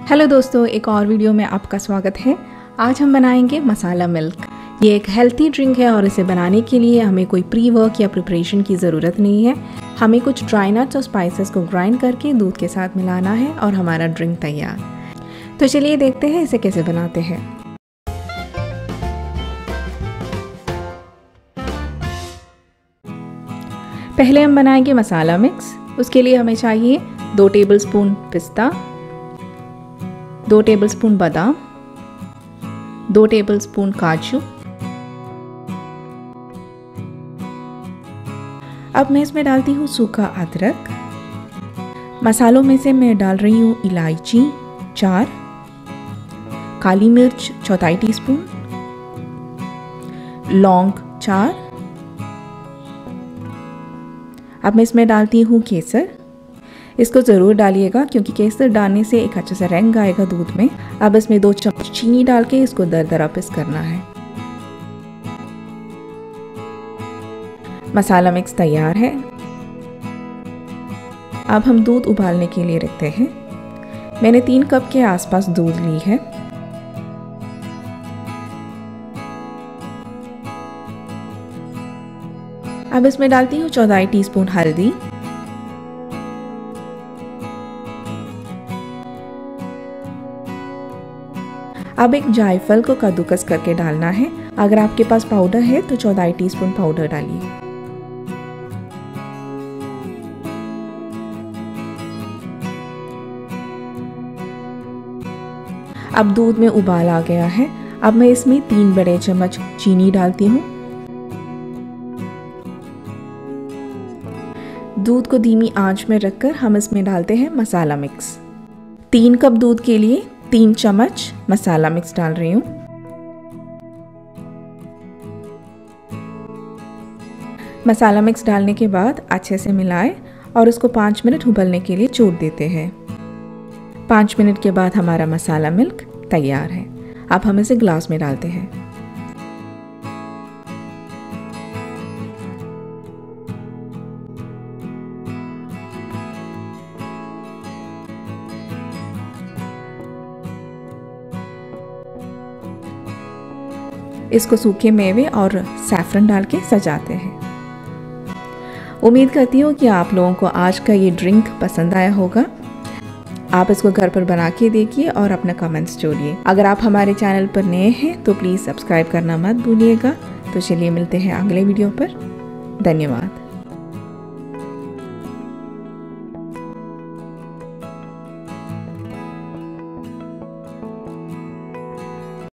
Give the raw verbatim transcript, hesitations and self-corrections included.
Hello दोस्तों, एक और वीडियो में आपका स्वागत है। आज हम बनाएंगे मसाला मिल्क। ये एक हेल्थी ड्रिंक है और इसे बनाने के लिए हमें कोई प्री वर्क या प्रिपरेशन की ज़रूरत नहीं है। हमें कुछ ड्राई नट्स और स्पाइसेस को ग्राइंड करके दूध के साथ मिलाना है और हमारा ड्रिंक तैयार। तो चलिए देखते हैं इसे कैसे बनाते हैं। पहले हम बनाएंगे मसाला मिक्स। उसके लिए हमें चाहिए दो टेबलस्पून पिस्ता, दो टेबलस्पून बादाम, दो टेबलस्पून काजू। अब मैं इसमें डालती हूँ सूखा अदरक। मसालों में से मैं डाल रही हूँ इलायची चार, काली मिर्च चौथाई टीस्पून, लौंग चार। अब मैं इसमें डालती हूँ केसर। इसको ज़रूर डालिएगा क्योंकि केसर डालने से एक अच्छा सा रंग आएगा दूध में। अब इसमें दो चम्मच चीनी डाल के इसको दरदरा पिस करना है। मसाला मिक्स तैयार है। अब हम दूध उबालने के लिए रखते हैं। मैंने तीन कप के आसपास दूध ली है। अब इसमें डालती हूँ चौथाई टीस्पून हल्दी, अब एक जायफल को कद्दूकस करके डालना है। अगर आपके पास पाउडर है तो चौथाई टीस्पून पाउडर डालिए। अब दूध में उबाल आ गया है। अब मैं इसमें तीन बड़े चम्मच चीनी डालती हूँ। दूध को धीमी आंच में रखकर हम इसमें डालते हैं मसाला मिक्स। तीन कप दूध के लिए तीन चम्मच मसाला मिक्स डाल रही हूँ। मसाला मिक्स डालने के बाद अच्छे से मिलाएं और इसको पाँच मिनट उबलने के लिए छोड़ देते हैं। पाँच मिनट के बाद हमारा मसाला मिल्क तैयार है। अब हम इसे ग्लास में डालते हैं। इसको सूखे मेवे और सैफरन डाल के सजाते हैं। उम्मीद करती हूँ कि आप लोगों को आज का ये ड्रिंक पसंद आया होगा। आप इसको घर पर बना के देखिए और अपना कमेंट्स जोड़िए। अगर आप हमारे चैनल पर नए हैं तो प्लीज़ सब्सक्राइब करना मत भूलिएगा। तो चलिए मिलते हैं अगले वीडियो पर। धन्यवाद।